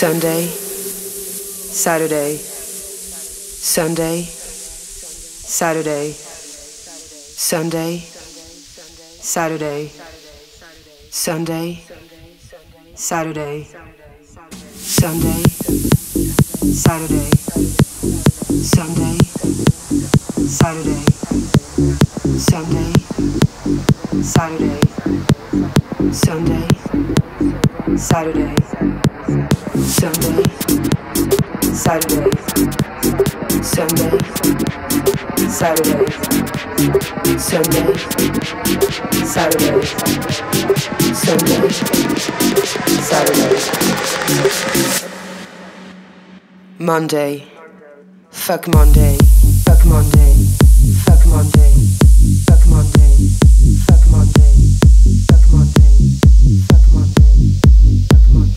Sunday, Saturday, Sunday, Saturday, Sunday, Saturday, Sunday, Saturday, Sunday, Saturday, Sunday, Saturday, Sunday, Saturday, Sunday, Saturday, Sunday, Saturday, Sunday, Saturday, Sunday, Saturday, Sunday, Saturday. Monday, fuck Monday, fuck Monday, fuck Monday, fuck Monday, fuck Monday, fuck Monday, fuck Monday, fuck Monday, fuck Monday.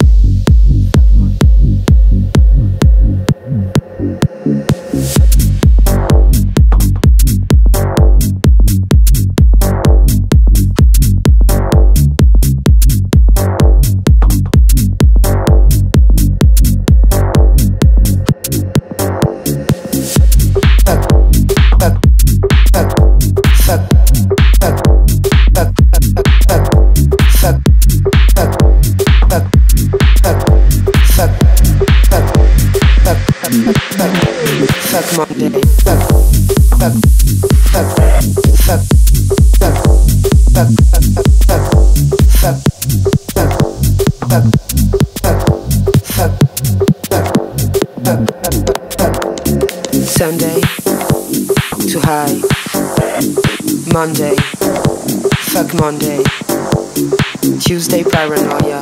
Fuck Monday, fuck, fuck, fuck, fuck, fuck, fuck, fuck, fuck, fuck, fuck, fuck, fuck. Sunday, too high. Monday, fuck Monday. Tuesday, paranoia.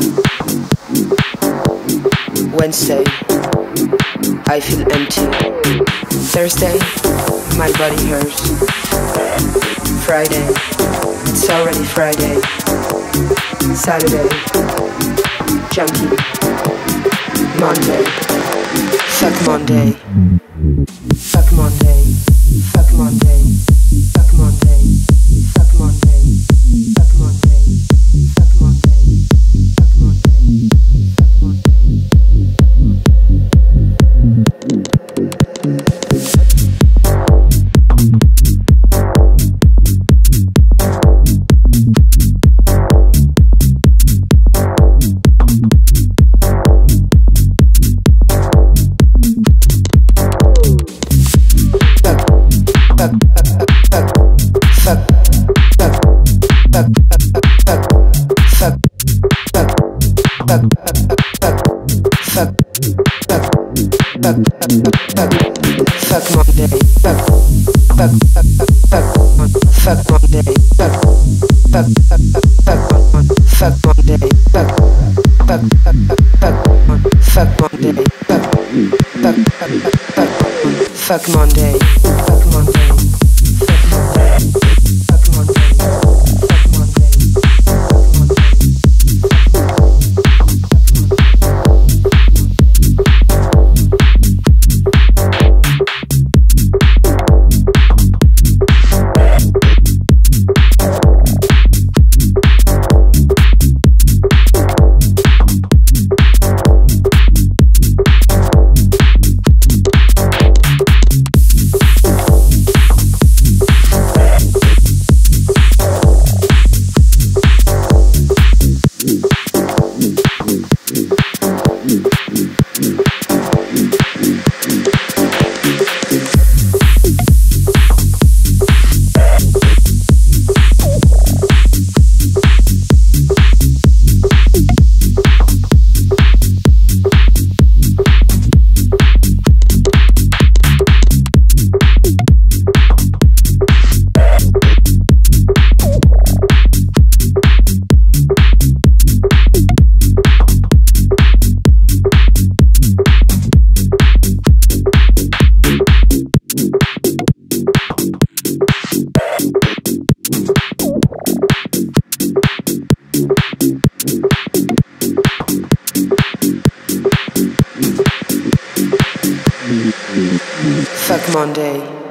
Wednesday, I feel empty. Thursday, my body hurts. Friday, it's already Friday. Saturday, junkie. Monday, fuck Monday. Fuck Monday, fuck Monday, fuck Monday, fuck Monday, fuck Monday, fuck Monday, fuck Monday, fuck Monday. Fuck Monday, fuck, fuck, fuck, fuck Monday, fuck, fuck, fuck Monday, fuck, fuck, fuck Monday, fuck, fuck Monday, fuck Monday. Fuck Monday.